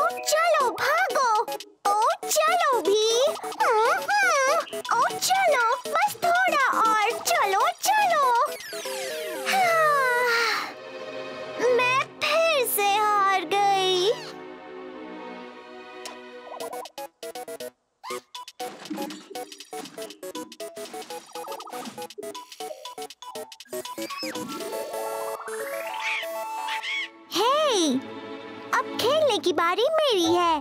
ओ चलो भागो। ओ चलो भी। ओ चलो, बस थोड़ा और, चलो चलो। मैं फिर से हार गई। हे, अब खेलने की बारी मेरी है।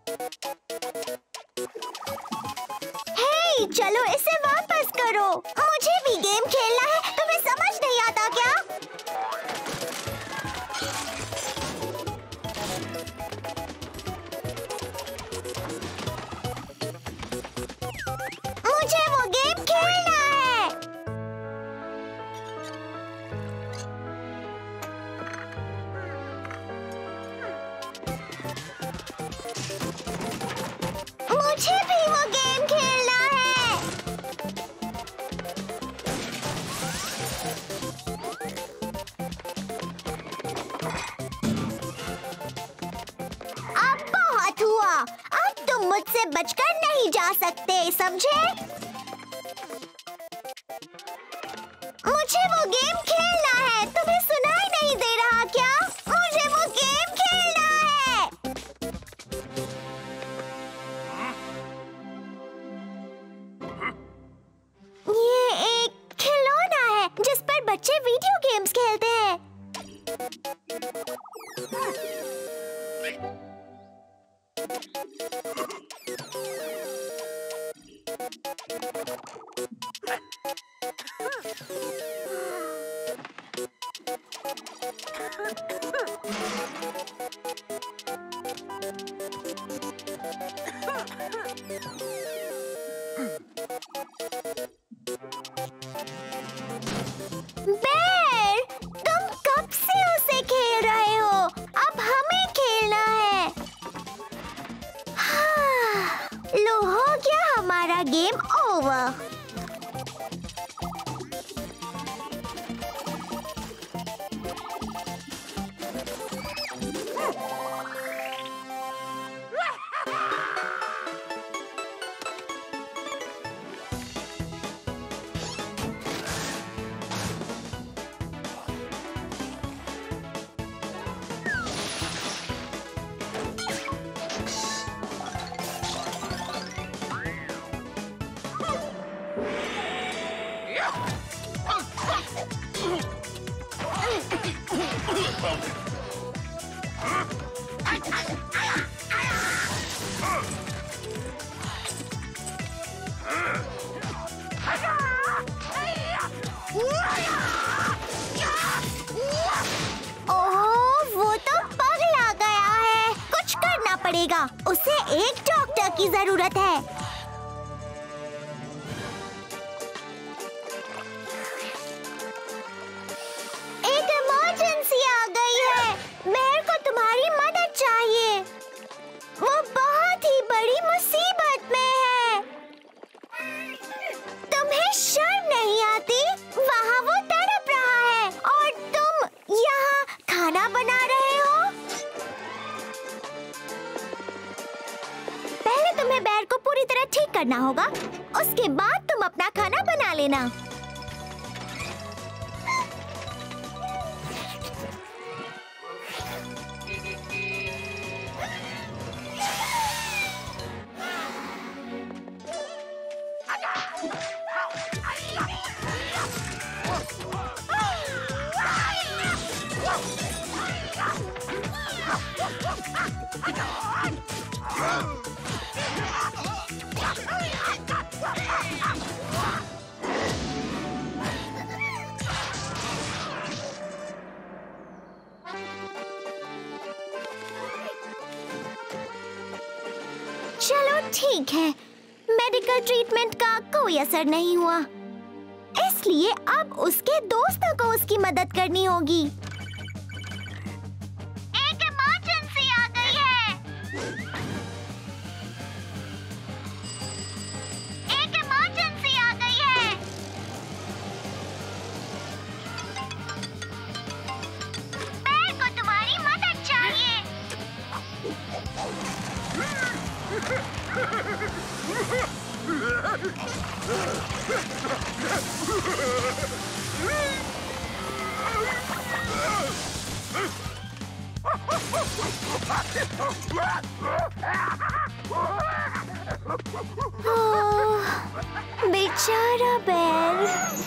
हे, चलो इसे वापस करो। मुझे भी गेम खेलना है। तुम्हें समझ नहीं आता क्या? मुझे वो गेम खेलना है। मुझे भी वो गेम खेलना है। अब बहुत हुआ। अब तुम मुझसे बचकर नहीं जा सकते, समझे? मुझे वो गेम खेलना है। तुम्हें सुनाई नहीं दे रहा क्या? मुझे वो गेम खेलना है। ये एक खिलौना है जिस पर बच्चे वीडियो गेम्स खेलते हैं। बेर, तुम कब से उसे खेल रहे हो? अब हमें खेलना है। लो, हो गया हमारा गेम ओवर। पड़ेगा। उसे एक डॉक्टर की जरूरत है। एक इमरजेंसी आ गई है। बेर को तुम्हारी मदद चाहिए। वो बहुत ही बड़ी मुसीबत में है। तुम्हें शर्म नहीं आती? वहाँ वो तड़प रहा है और तुम यहाँ खाना बना रहे हो। पहले तुम्हें बेर को पूरी तरह ठीक करना होगा, उसके बाद तुम अपना खाना बना लेना। चलो ठीक है, मेडिकल ट्रीटमेंट का कोई असर नहीं हुआ, इसलिए अब उसके दोस्तों को उसकी मदद करनी होगी। एक इमरजेंसी आ गई है। एक इमरजेंसी आ गई है। बेर को तुम्हारी मदद चाहिए। बेचारा बैल।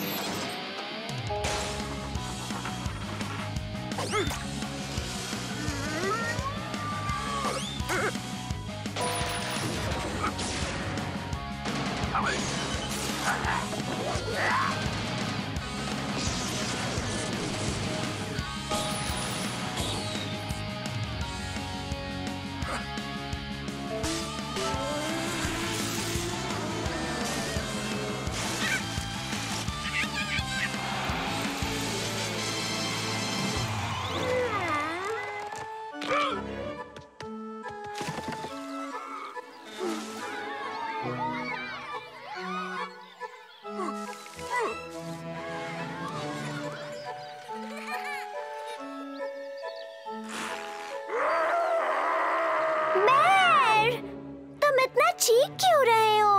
बेर, तुम इतना चीख क्यों रहे हो?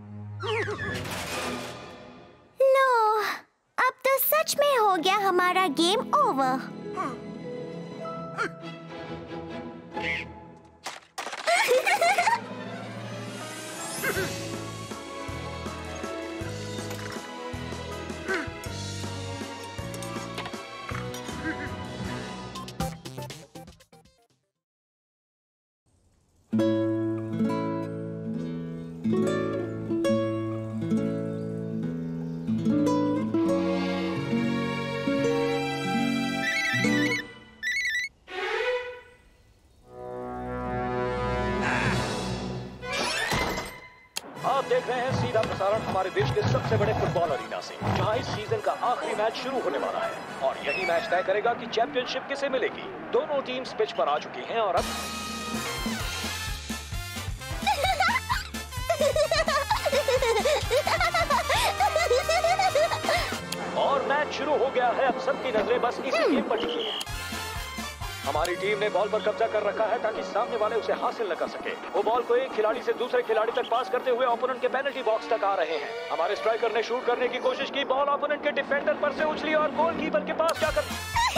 लो, अब तो सच में हो गया हमारा गेम ओवर। आप देख रहे हैं सीधा प्रसारण हमारे देश के सबसे बड़े फुटबॉल अरीना से, जहां इस सीजन का आखिरी मैच शुरू होने वाला है और यही मैच तय करेगा कि चैंपियनशिप किसे मिलेगी। दोनों टीम्स पिच पर आ चुकी हैं और अब मैच शुरू हो गया है। अब सबकी नजरें बस इसी गेम पर टिकी हैं। हमारी टीम ने बॉल पर कब्जा कर रखा है ताकि सामने वाले उसे हासिल न कर सके। वो बॉल को एक खिलाड़ी से दूसरे खिलाड़ी तक पास करते हुए ओपोनेंट के पेनल्टी बॉक्स तक आ रहे हैं। हमारे स्ट्राइकर ने शूट करने की कोशिश की, बॉल ओपोनेंट के डिफेंडर पर से उछली और गोलकीपर के पास जाकर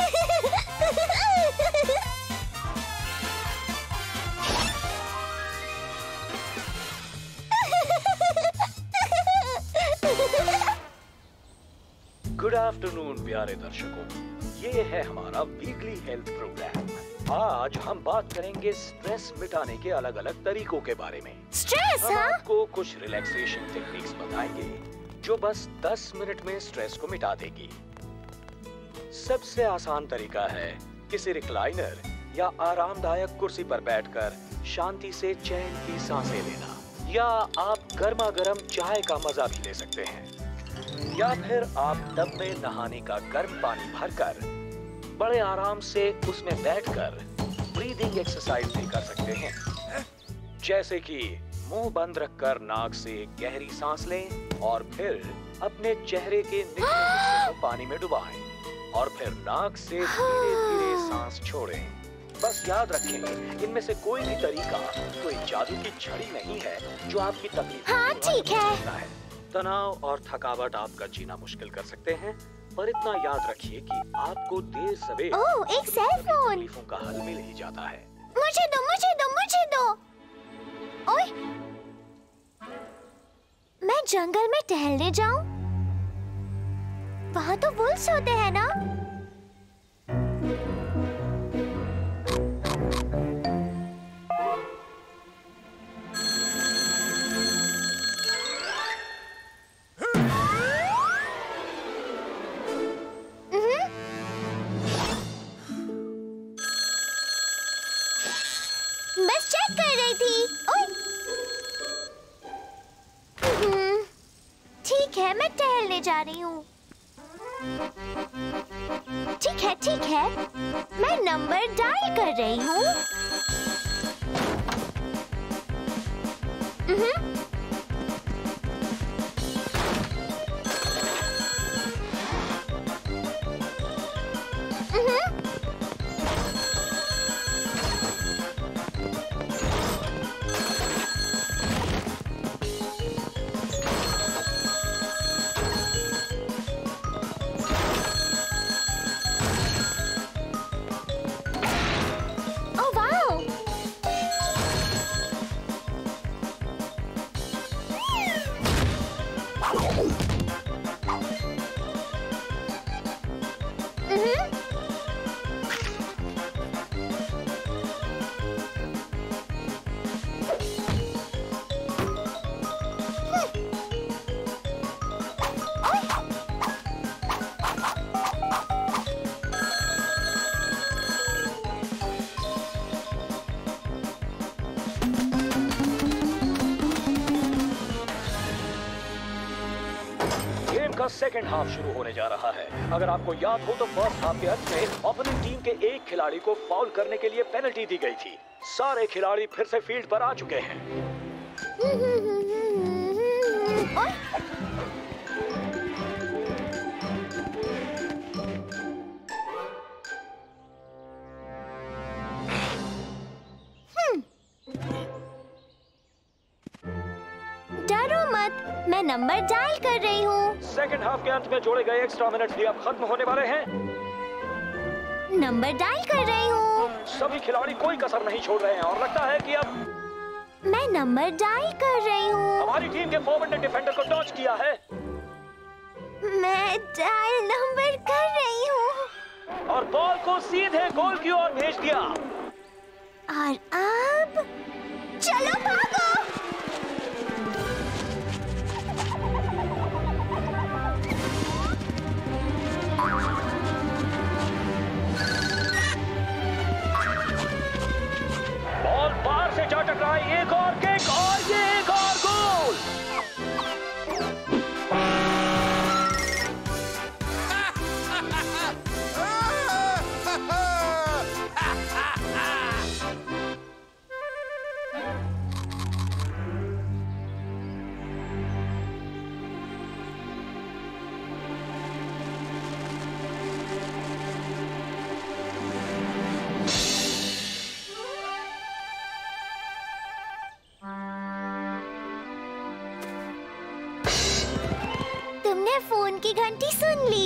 गुड आफ्टरनून प्यारे दर्शकों, ये है हमारा वीकली हेल्थ प्रोग्राम। आज हम बात करेंगे स्ट्रेस मिटाने के अलग अलग तरीकों के बारे में। स्ट्रेस? हम आपको कुछ रिलैक्सेशन टेक्निक्स बताएंगे जो बस 10 मिनट में स्ट्रेस को मिटा देगी। सबसे आसान तरीका है किसी रिक्लाइनर या आरामदायक कुर्सी पर बैठकर शांति से चैन की सांसें लेना, या आप गर्मा गर्म चाय का मजा भी ले सकते हैं, या फिर आप टब में नहाने का गर्म पानी भरकर बड़े आराम से उसमें बैठकर ब्रीदिंग एक्सरसाइज भी कर सकते हैं। जैसे कि मुंह बंद रखकर नाक से गहरी सांस लें और फिर अपने चेहरे के निचले हिस्से को पानी में डुबाएं और फिर नाक से धीरे-धीरे सांस छोड़ें। बस याद रखें, इनमें से कोई भी तरीका कोई जादू की छड़ी नहीं है जो आपकी तकलीफ हाँ, ठीक है। तनाव और थकावट आपका जीना मुश्किल कर सकते हैं, पर इतना याद रखिए कि आपको देर सवेर एक सेल फोन। तकलीफों का हल मिल ही जाता है। मुझे दो, मुझे दो, मुझे दो। ओए, मैं जंगल में टहलने जाऊं? वहाँ तो वुल्व्स होते हैं ना? बस चेक कर रही थी। ओए, ठीक है, मैं टहलने जा रही हूँ। ठीक है, मैं नंबर डायल कर रही हूँ। सेकेंड हाफ शुरू होने जा रहा है। अगर आपको याद हो तो फर्स्ट हाफ के अंत में ओपनिंग टीम के एक खिलाड़ी को फाउल करने के लिए पेनल्टी दी गई थी। सारे खिलाड़ी फिर से फील्ड पर आ चुके हैं। डरो मत, मैं नंबर डायल कर रही हूँ। सेकंड हाफ के अंत में जोड़े गए एक्स्ट्रा मिनट्स भी अब खत्म होने वाले हैं। नंबर डायल कर रही हूँ। सभी खिलाड़ी कोई कसर नहीं छोड़ रहे हैं और लगता है कि अब मैं नंबर डायल कर रही हूँ। हमारी टीम के फॉरवर्ड ने डिफेंडर को डॉच किया है। मैं डायल नंबर कर रही हूँ और बॉल को सीधे गोल की ओर भेज दिया। और अब चलो भागो। बॉल बाहर से जा टकराई, एक और किक और ये एक और गोल। तुमने फोन की घंटी सुन ली।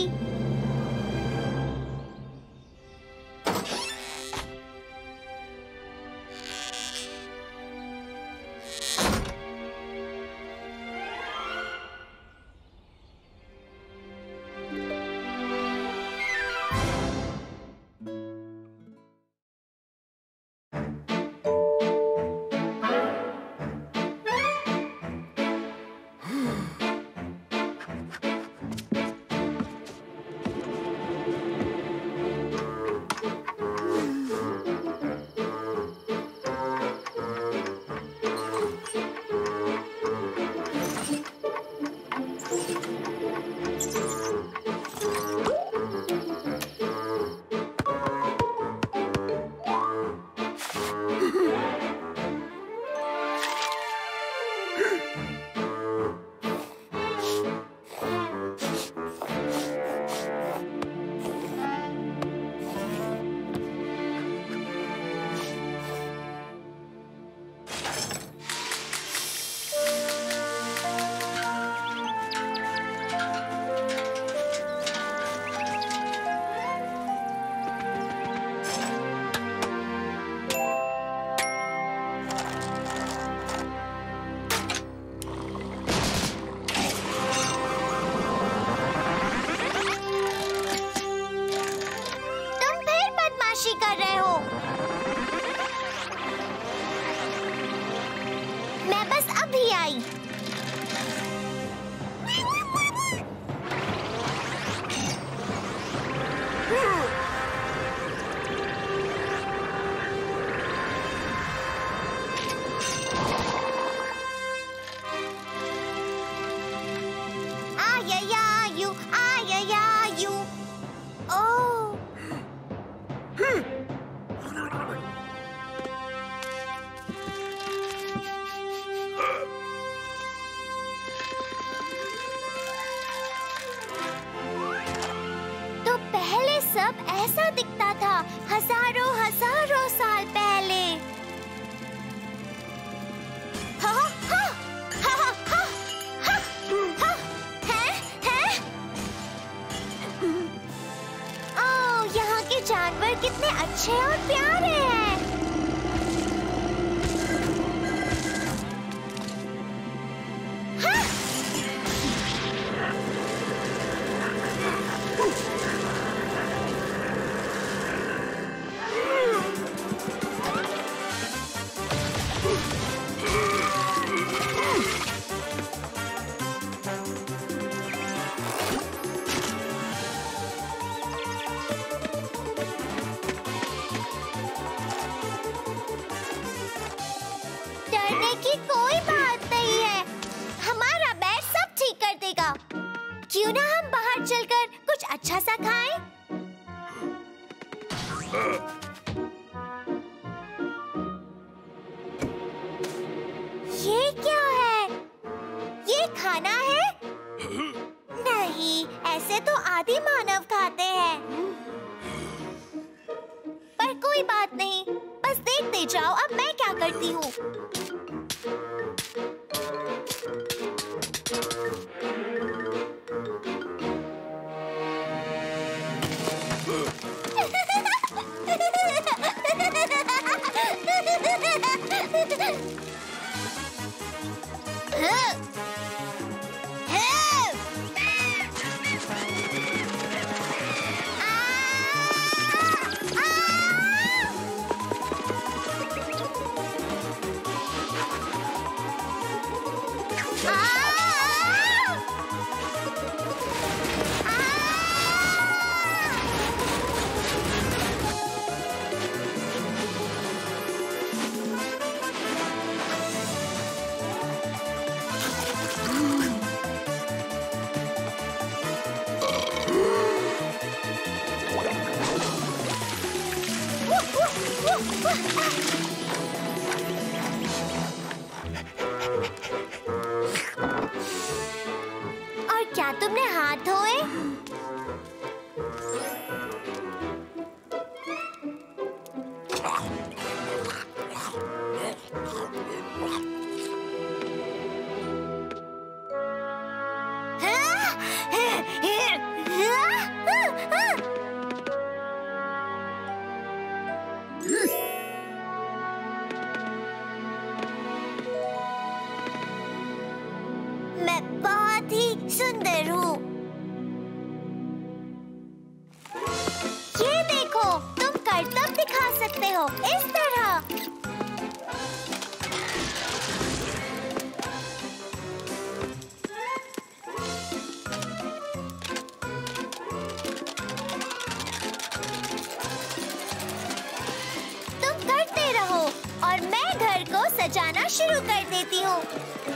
कर रहे हो? मैं बस अभी आई। सब ऐसा दिखता था हजारों हजारों साल पहले। ओह, यहाँ के जानवर कितने अच्छे और प्यारे हैं। की कोई बात नहीं है। हमारा बैट सब ठीक कर देगा। क्यों ना हम बाहर चलकर कुछ अच्छा सा खाएं? ये क्या है? ये खाना है? नहीं, ऐसे तो आदि मानव खाते हैं। पर कोई बात नहीं, बस देखते जाओ अब मैं क्या करती हूँ। और क्या तुमने हाथ धोए? मैं बहुत ही सुंदर हूँ। ये देखो, तुम करतब दिखा सकते हो इस तरह। तुम करते रहो और मैं घर को सजाना शुरू कर देती हूँ।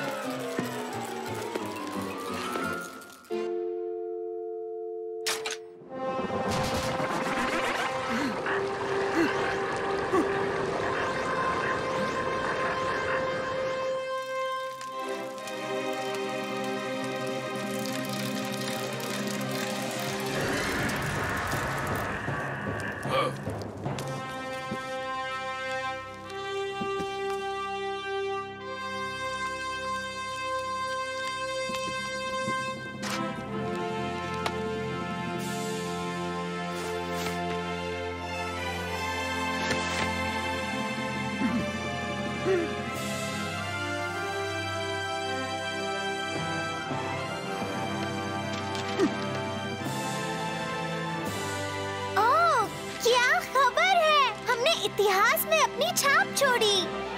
इतिहास में अपनी छाप छोड़ी।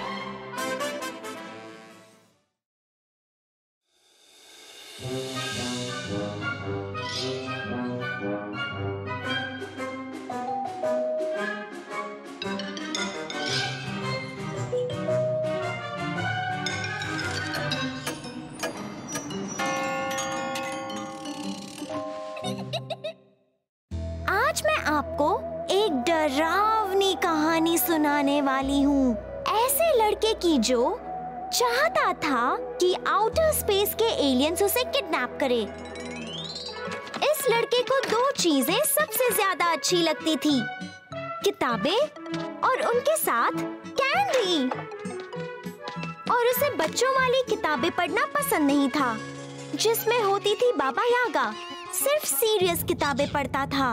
आज मैं आपको एक डरावनी कहानी सुनाने वाली हूँ, ऐसे लड़के की जो चाहता था कि आउटर स्पेस के एलियंस उसे किडनैप करे। इस लड़के को दो चीजें सबसे ज्यादा अच्छी लगती थी, किताबें और उनके साथ कैंडी। और उसे बच्चों वाली किताबें पढ़ना पसंद नहीं था, जिसमें होती थी बाबा यागा। सिर्फ सीरियस किताबें पढ़ता था।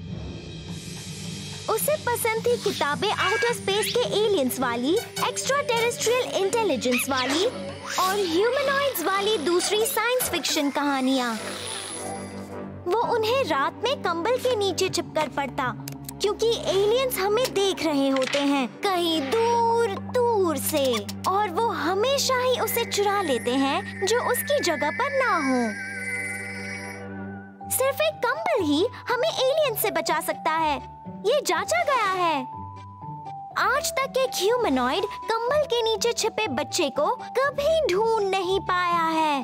उसे पसंद थी किताबें आउटर स्पेस के एलियंस वाली, एक्स्ट्रा टेरेस्ट्रियल इंटेलिजेंस वाली और ह्यूमनॉइड्स वाली दूसरी साइंस फिक्शन कहानियाँ। वो उन्हें रात में कंबल के नीचे छिपकर पढ़ता, क्योंकि एलियंस हमें देख रहे होते हैं कहीं दूर दूर से, और वो हमेशा ही उसे चुरा लेते हैं जो उसकी जगह पर ना हो। सिर्फ एक कंबल ही हमें एलियंस से बचा सकता है, ये जांचा गया है। आज तक एक ह्यूमनॉइड कंबल के नीचे छिपे बच्चे को कभी ढूंढ नहीं पाया है।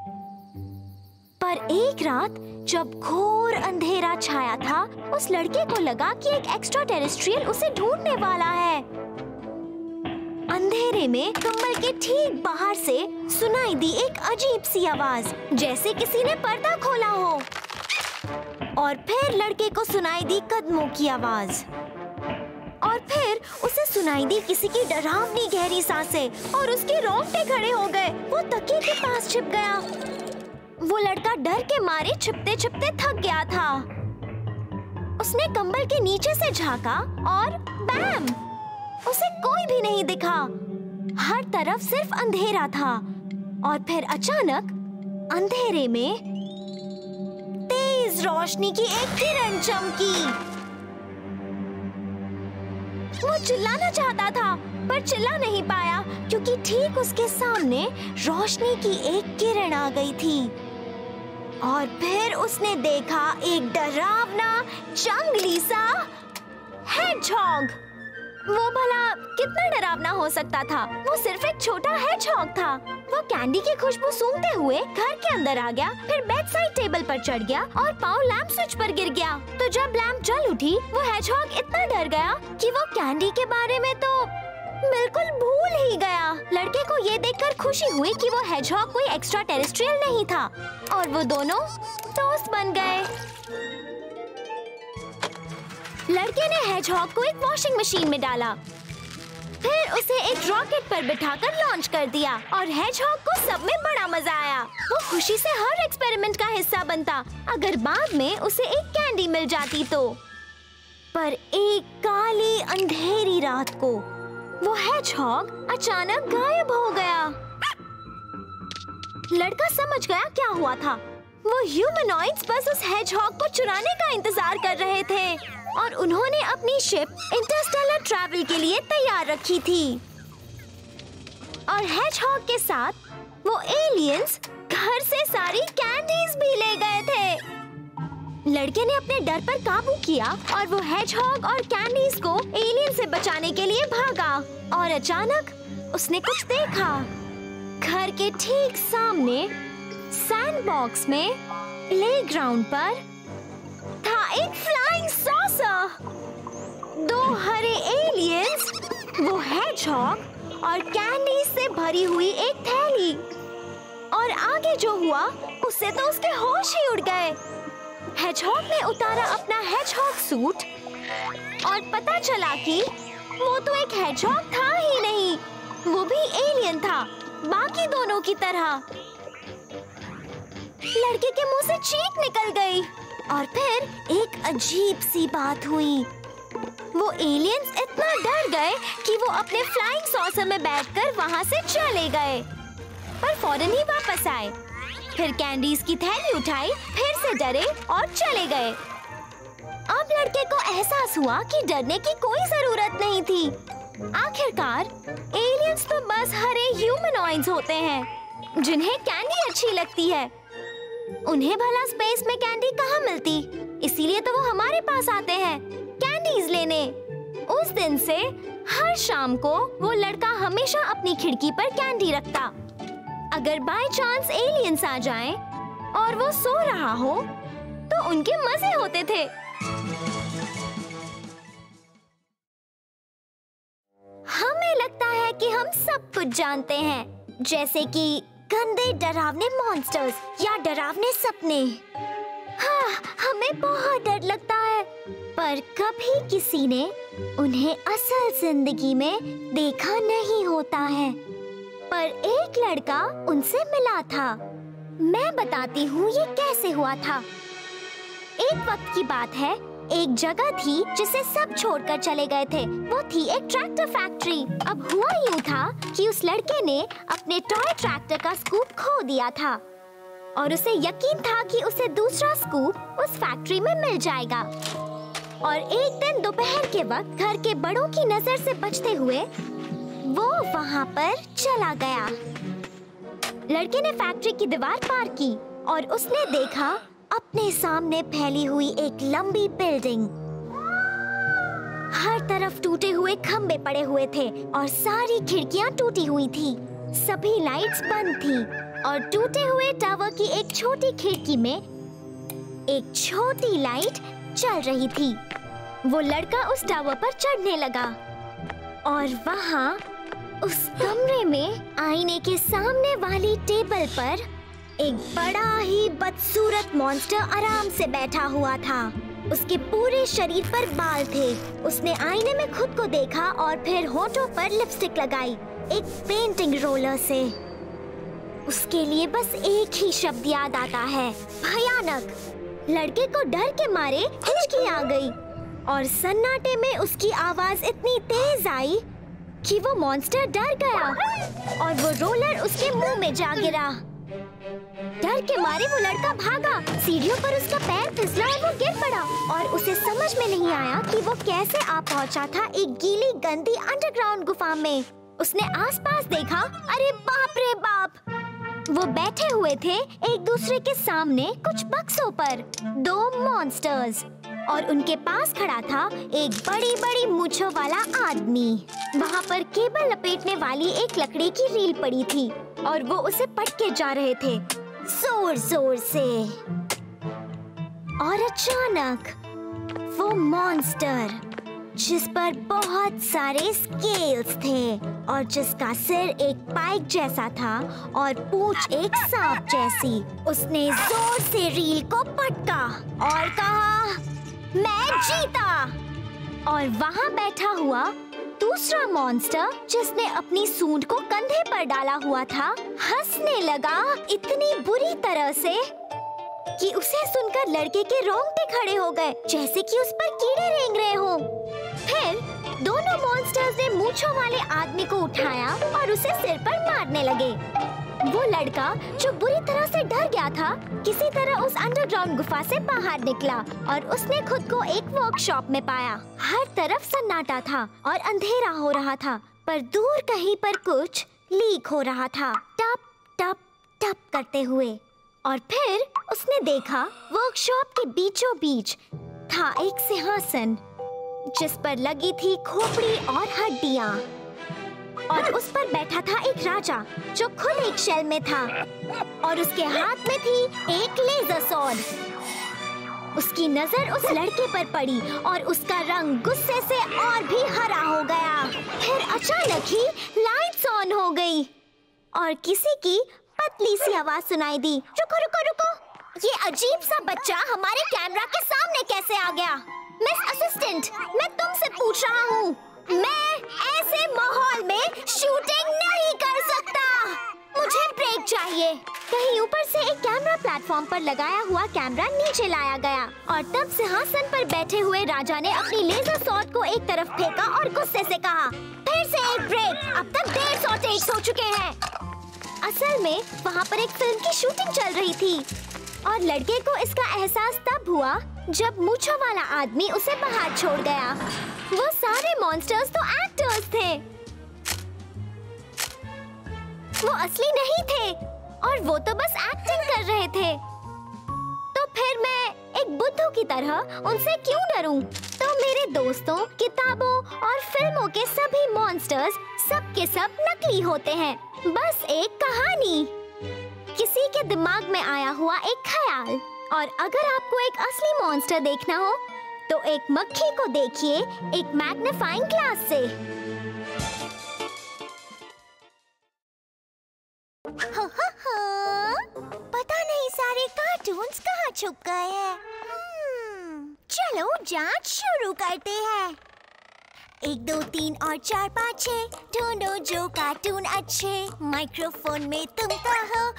पर एक रात जब घोर अंधेरा छाया था, उस लड़के को लगा कि एक एक्स्ट्रा टेरेस्ट्रियल उसे ढूंढने वाला है। अंधेरे में कंबल के ठीक बाहर से सुनाई दी एक अजीब सी आवाज, जैसे किसी ने पर्दा खोला हो। और फिर लड़के को सुनाई दी कदमों की आवाज, और फिर उसे सुनाई दी किसी की डरावनी गहरी सांसें, और उसके रोंगटे खड़े हो गए। वो तकिए के पास छिप गया। वो लड़का डर के मारे छिपते छिपते थक गया था। उसने कंबल के नीचे से झांका और बैम! उसे कोई भी नहीं दिखा। हर तरफ सिर्फ अंधेरा था। और फिर अचानक अंधेरे में तेज रोशनी की एक किरण चमकी। वो चिल्लाना चाहता था पर चिल्ला नहीं पाया, क्योंकि ठीक उसके सामने रोशनी की एक किरण आ गई थी। और फिर उसने देखा एक डरावना जंगली सा हेडजहॉग। वो भला कितना डरावना हो सकता था? वो सिर्फ एक छोटा हेडजहॉग था। वो कैंडी की खुशबू सूंघते हुए घर के अंदर आ गया, फिर बेड साइड टेबल पर चढ़ गया और पाँव लैंप स्विच पर गिर गया। तो जब लैंप जल उठी, वो हेडजहॉग इतना डर गया कि वो कैंडी के बारे में तो बिल्कुल भूल ही गया। लड़के को ये देखकर खुशी हुई कि वो हेडजहॉग कोई एक्स्ट्रा टेरेस्ट्रियल नहीं था, और वो दोनों दोस्त बन गए। लड़के ने हेडजहॉग को एक वॉशिंग मशीन में डाला, फिर उसे एक रॉकेट पर बिठाकर लॉन्च कर दिया, और हेडजहॉग को सब में बड़ा मजा आया। वो खुशी से हर एक्सपेरिमेंट का हिस्सा बनता, अगर बाद में उसे एक कैंडी मिल जाती तो। पर एक काली अंधेरी रात को वो हेडजहॉग अचानक गायब हो गया। लड़का समझ गया क्या हुआ था। वो ह्यूमनॉइड्स बस उस हेडजहॉग को चुराने का इंतजार कर रहे थे, और उन्होंने अपनी शिप इंटरस्टेलर ट्रैवल के लिए तैयार रखी थी। और हेडजहॉग के साथ वो एलियंस घर से सारी कैंडीज भी ले गए थे। लड़के ने अपने डर पर काबू किया और वो हेडजहॉग और कैंडीज को एलियन से बचाने के लिए भागा। और अचानक उसने कुछ देखा। घर के ठीक सामने सैंडबॉक्स में प्लेग्राउंड पर था एक फ्लाइंग सॉसर। दो हरे एलियंस, वो हेडजहॉग और कैंडी से भरी हुई एक थैली। और आगे जो हुआ उससे तो उसके होश ही उड़ गए। हेडजहॉग ने उतारा अपना हेडजहॉग सूट, और पता चला कि वो तो एक हेडजहॉग था ही नहीं, वो भी एलियन था, बाकी दोनों की तरह। लड़के के मुंह से चीख निकल गई। और फिर एक अजीब सी बात हुई। वो एलियंस इतना डर गए कि वो अपने फ्लाइंग सॉसर में बैठकर वहां से चले गए, पर फौरन ही वापस आए। फिर कैंडीज की थैली उठाई, फिर से डरे और चले गए। अब लड़के को एहसास हुआ कि डरने की कोई जरूरत नहीं थी। आखिरकार एलियंस तो बस हरे ह्यूमनॉइड्स होते हैं जिन्हें कैंडी अच्छी लगती है। उन्हें भला स्पेस में कैंडी कहाँ मिलती, इसीलिए तो वो हमारे पास आते हैं कैंडीज लेने। उस दिन से हर शाम को वो लड़का हमेशा अपनी खिड़की पर कैंडी रखता। अगर बाय चांस एलियंस आ जाएं और वो सो रहा हो तो उनके मजे होते थे। हमें लगता है कि हम सब कुछ जानते हैं, जैसे कि गंदे डरावने मॉन्स्टर्स या डरावने सपने। हाँ, हमें बहुत डर लगता है, पर कभी किसी ने उन्हें असल जिंदगी में देखा नहीं होता है। पर एक लड़का उनसे मिला था। मैं बताती हूँ ये कैसे हुआ था। एक वक्त की बात है, एक जगह थी जिसे सब छोड़कर चले गए थे। वो थी एक ट्रैक्टर फैक्ट्री। अब हुआ यूँ था कि उस लड़के ने अपने टॉय ट्रैक्टर का स्कूप खो दिया था, और उसे यकीन था कि उसे दूसरा स्कूप उस फैक्ट्री में मिल जाएगा। और एक दिन दोपहर के वक्त घर के बड़ों की नजर से बचते हुए वो वहाँ पर चला गया। लड़के ने फैक्ट्री की दीवार पार की और उसने देखा अपने सामने फैली हुई एक लंबी बिल्डिंग। हर तरफ टूटे हुए खंबे पड़े हुए थे और सारी खिड़कियां टूटी हुई थी। सभी लाइट्स बंद थी और टूटे हुए टावर की एक छोटी खिड़की में एक छोटी लाइट चल रही थी। वो लड़का उस टावर पर चढ़ने लगा और वहाँ उस कमरे में आईने के सामने वाली टेबल पर एक बड़ा ही बदसूरत मॉन्स्टर आराम से बैठा हुआ था। उसके पूरे शरीर पर बाल थे। उसने आईने में खुद को देखा और फिर होठों पर लिपस्टिक लगाई एक पेंटिंग रोलर से। उसके लिए बस एक ही शब्द याद आता है, भयानक। लड़के को डर के मारे हिचकी आ गई और सन्नाटे में उसकी आवाज इतनी तेज आई कि वो मॉन्स्टर डर गया और वो रोलर उसके मुंह में जा गिरा। डर के मारे वो लड़का भागा। सीढ़ियों पर उसका पैर फिसला और वो गिर पड़ा और उसे समझ में नहीं आया कि वो कैसे आ पहुंचा था एक गीली गंदी अंडरग्राउंड गुफा में। उसने आसपास देखा, अरे बाप रे बाप! वो बैठे हुए थे एक दूसरे के सामने कुछ बक्सों पर, 2 मॉन्स्टर्स, और उनके पास खड़ा था एक बड़ी बड़ी मूंछों वाला आदमी। वहाँ पर केबल लपेटने वाली एक लकड़ी की रील पड़ी थी और वो उसे पटके जा रहे थे जोर जोर से। और अचानक वो मॉन्स्टर जिस पर बहुत सारे स्केल्स थे और जिसका सिर एक पाइक जैसा था और पूंछ एक सांप जैसी, उसने जोर से रील को पटका और कहा, मैं जीता। और वहाँ बैठा हुआ दूसरा मॉन्स्टर जिसने अपनी सूंड को कंधे पर डाला हुआ था, हंसने लगा इतनी बुरी तरह से कि उसे सुनकर लड़के के रोंगटे खड़े हो गए, जैसे कि उस पर कीड़े रेंग रहे हों। फिर दोनों मॉन्स्टर्स ने मूंछों वाले आदमी को उठाया और उसे सिर पर मारने लगे। वो लड़का जो बुरी तरह से डर गया था, किसी तरह उस अंडरग्राउंड गुफा से बाहर निकला और उसने खुद को एक वर्कशॉप में पाया। हर तरफ सन्नाटा था और अंधेरा हो रहा था, पर दूर कहीं पर कुछ लीक हो रहा था, टप टप टप करते हुए। और फिर उसने देखा वर्कशॉप के बीचों बीच था एक सिंहासन जिस पर लगी थी खोपड़ी और हड्डियां, और उस पर बैठा था एक राजा जो खुद एक शेल में था और उसके हाथ में थी एक लेजर सॉर्ड। उसकी नजर उस लड़के पर पड़ी और उसका रंग गुस्से से और भी हरा हो गया। फिर अचानक ही लाइट्स ऑन हो गई और किसी की पतली सी आवाज सुनाई दी, रुको रुको रुको, ये अजीब सा बच्चा हमारे कैमरा के सामने कैसे आ गया? मिस असिस्टेंट, मैं तुमसे पूछ रहा हूँ, मैं ऐसे माहौल में शूटिंग नहीं कर सकता, मुझे ब्रेक चाहिए। कहीं ऊपर से एक कैमरा प्लेटफॉर्म पर लगाया हुआ कैमरा नीचे लाया गया और तब सिंहासन पर बैठे हुए राजा ने अपनी लेजर सॉर्ड को एक तरफ फेंका और गुस्से से कहा, फिर से एक ब्रेक, अब तक 150 टेक्स हो चुके हैं। असल में वहाँ पर एक फिल्म की शूटिंग चल रही थी और लड़के को इसका एहसास तब हुआ जब मूंछों वाला आदमी उसे बाहर छोड़ गया। वो सारे मॉन्स्टर्स तो एक्टर्स थे, वो असली नहीं थे और वो तो बस एक्टिंग कर रहे थे। तो फिर मैं एक बुद्धू की तरह उनसे क्यों डरूं? तो मेरे दोस्तों, किताबों और फिल्मों के सभी मॉन्स्टर्स सब के सब नकली होते हैं, बस एक कहानी, किसी के दिमाग में आया हुआ एक ख्याल। और अगर आपको एक असली मॉन्स्टर देखना हो तो एक मक्खी को देखिए एक मैग्नीफाइंग ग्लास से। पता नहीं सारे कार्टून्स कहाँ छुप गए हैं। चलो जांच शुरू करते हैं। 1 2 3 और 4 5 6 ढूंढो जो कार्टून अच्छे, माइक्रोफोन में तुम कहो